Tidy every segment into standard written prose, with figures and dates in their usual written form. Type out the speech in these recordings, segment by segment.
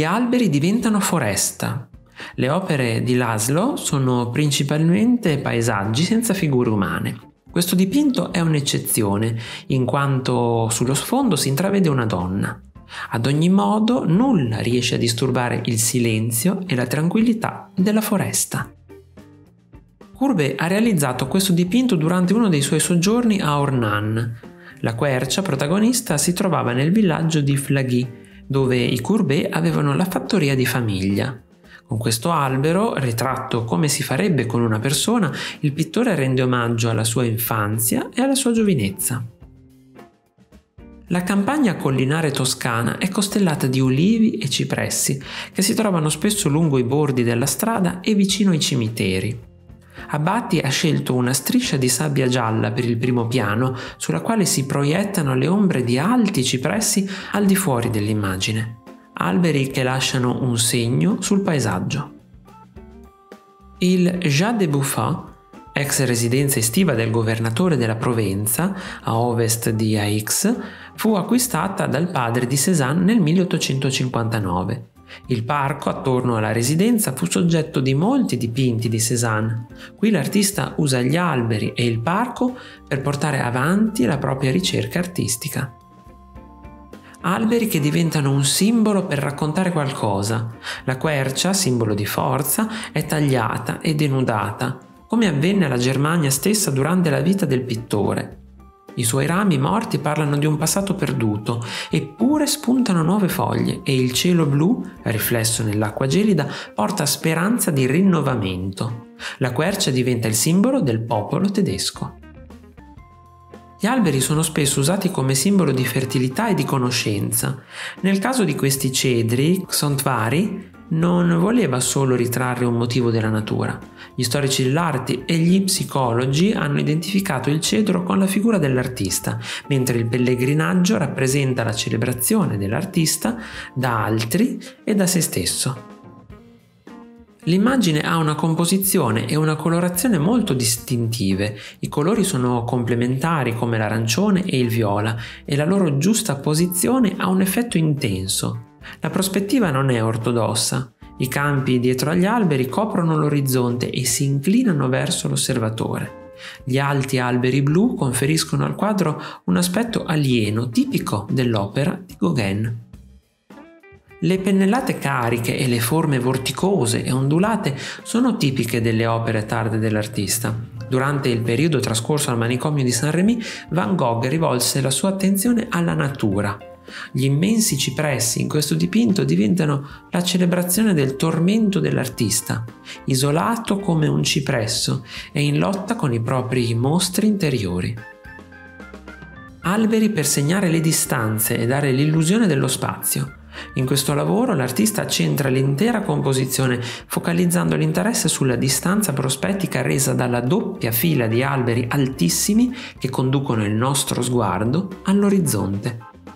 gli alberi diventano foresta. Le opere di Laszlo sono principalmente paesaggi senza figure umane. Questo dipinto è un'eccezione, in quanto sullo sfondo si intravede una donna. Ad ogni modo, nulla riesce a disturbare il silenzio e la tranquillità della foresta. Courbet ha realizzato questo dipinto durante uno dei suoi soggiorni a Ornans. La quercia protagonista si trovava nel villaggio di Flagey, dove i Courbet avevano la fattoria di famiglia. Con questo albero, ritratto come si farebbe con una persona, il pittore rende omaggio alla sua infanzia e alla sua giovinezza. La campagna collinare toscana è costellata di ulivi e cipressi, che si trovano spesso lungo i bordi della strada e vicino ai cimiteri. Abbati ha scelto una striscia di sabbia gialla per il primo piano, sulla quale si proiettano le ombre di alti cipressi al di fuori dell'immagine. Alberi che lasciano un segno sul paesaggio. Il Jas de Buffat, ex residenza estiva del governatore della Provenza, a ovest di Aix, fu acquistata dal padre di Cézanne nel 1859. Il parco attorno alla residenza fu soggetto di molti dipinti di Cézanne. Qui l'artista usa gli alberi e il parco per portare avanti la propria ricerca artistica. Alberi che diventano un simbolo per raccontare qualcosa. La quercia, simbolo di forza, è tagliata e denudata, come avvenne alla Germania stessa durante la vita del pittore. I suoi rami morti parlano di un passato perduto, eppure spuntano nuove foglie e il cielo blu, riflesso nell'acqua gelida, porta speranza di rinnovamento. La quercia diventa il simbolo del popolo tedesco. Gli alberi sono spesso usati come simbolo di fertilità e di conoscenza. Nel caso di questi cedri, Xonthvari non voleva solo ritrarre un motivo della natura. Gli storici dell'arte e gli psicologi hanno identificato il cedro con la figura dell'artista, mentre il pellegrinaggio rappresenta la celebrazione dell'artista da altri e da se stesso. L'immagine ha una composizione e una colorazione molto distintive. I colori sono complementari come l'arancione e il viola e la loro giusta posizione ha un effetto intenso. La prospettiva non è ortodossa. I campi dietro agli alberi coprono l'orizzonte e si inclinano verso l'osservatore. Gli alti alberi blu conferiscono al quadro un aspetto alieno, tipico dell'opera di Gauguin. Le pennellate cariche e le forme vorticose e ondulate sono tipiche delle opere tarde dell'artista. Durante il periodo trascorso al manicomio di Saint-Rémy, Van Gogh rivolse la sua attenzione alla natura. Gli immensi cipressi in questo dipinto diventano la celebrazione del tormento dell'artista, isolato come un cipresso e in lotta con i propri mostri interiori. Alberi per segnare le distanze e dare l'illusione dello spazio. In questo lavoro l'artista centra l'intera composizione, focalizzando l'interesse sulla distanza prospettica resa dalla doppia fila di alberi altissimi che conducono il nostro sguardo all'orizzonte.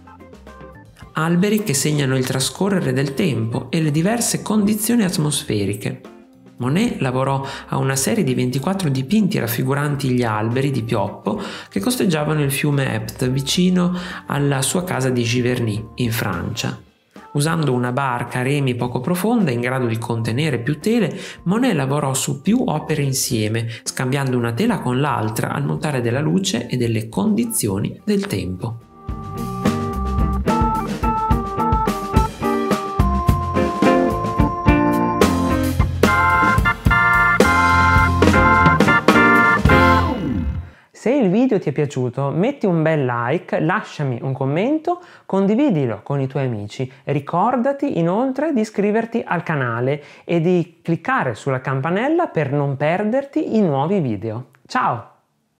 Alberi che segnano il trascorrere del tempo e le diverse condizioni atmosferiche. Monet lavorò a una serie di 24 dipinti raffiguranti gli alberi di pioppo che costeggiavano il fiume Epte vicino alla sua casa di Giverny, in Francia. Usando una barca a remi poco profonda in grado di contenere più tele, Monet lavorò su più opere insieme, scambiando una tela con l'altra al mutare della luce e delle condizioni del tempo. Se il video ti è piaciuto, metti un bel like, lasciami un commento, condividilo con i tuoi amici. Ricordati inoltre di iscriverti al canale e di cliccare sulla campanella per non perderti i nuovi video. Ciao!